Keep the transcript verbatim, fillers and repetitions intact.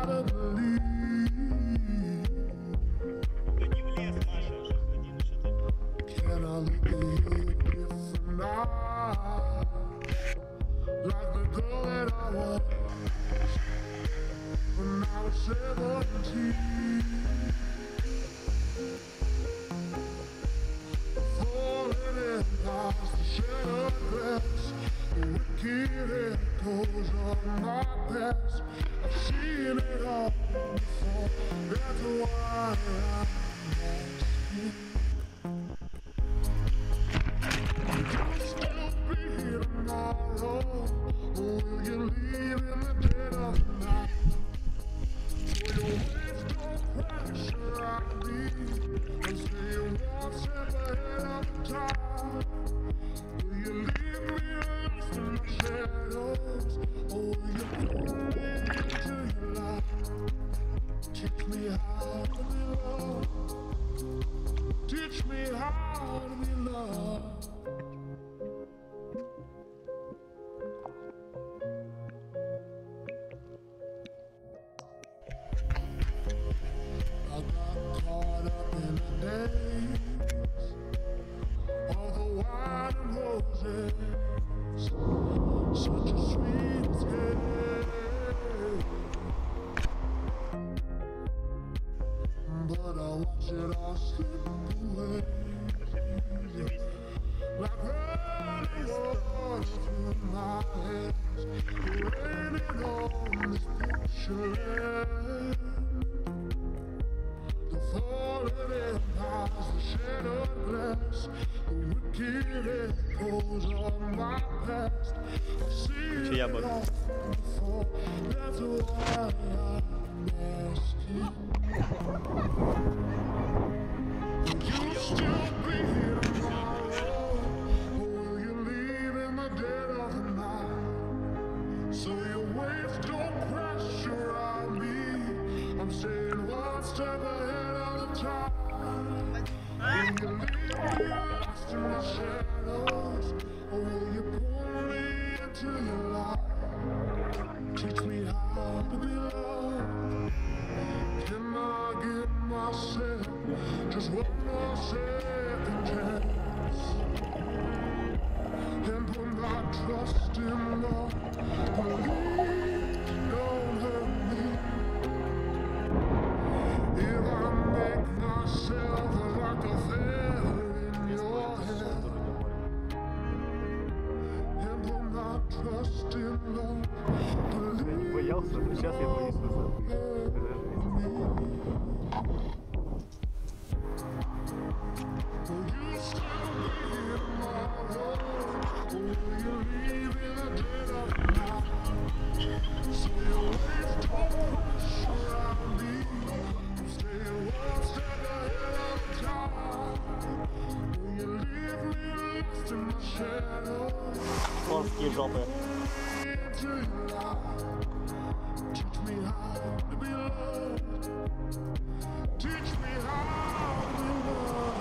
gotta believe. Can I look at you different now? Like the girl that I was when I was seventeen. Falling in past the shattered glass, the wicked echoes of my past. I've seen it all before, that's why I'm asking. Will you still be here tomorrow, or will you leave in the dead of the night? So your waves don't crash around me, and stay one step ahead of the time. Will you leave me lost in the shadows, or will you pull me into your light? Teach me how to be loved. Teach me how to be loved. I got caught up in the days of the wine and roses, such a sweet escape. But I watch it all slip away, like running water through my hands, raining on this picture land. The falling in past the shattered glass, the wicked echoes of my past. I've seen it all before, that's why I'm asking. Will you still be here tomorrow, or will you leave in the dead of the night? So your waves don't crash around me, I'm staying one step ahead of the time. Will you leave me lost in the shadows, or will you pull me into your light? Teach me how to be loved. Can I give myself just one more second chance, and put my trust in love? Please don't hurt me. If I make myself like a feather in your head, and put my trust in love, please Боялся, но сейчас я боюсь высоты. will you still be here tomorrow, or will you leave in the dead of the night? So your waves don't crash around me, I'm staying one step ahead of the time. Will you leave me lost in my shadows, Конские жопы. into your light? Teach me how to be loved. Teach me how to be loved.